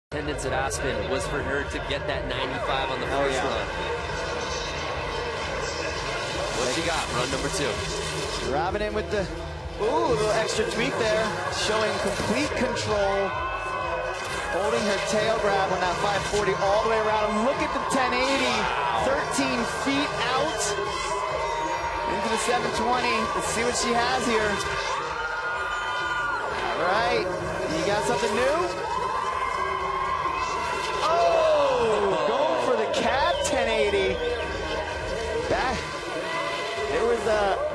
Attendance at Aspen was for her to get that 95 on the first run. What she got? Run number 2. Driving in with the, a little extra tweak there, showing complete control, holding her tail grab on that 540 all the way around. And look at the 1080, 13 feet out into the 720. Let's see what she has here. All right, you got something new? Going for the cab 1080. There was a